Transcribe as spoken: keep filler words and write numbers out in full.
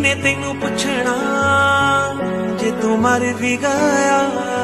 ने तेनू पुछना जे तू मर भी गया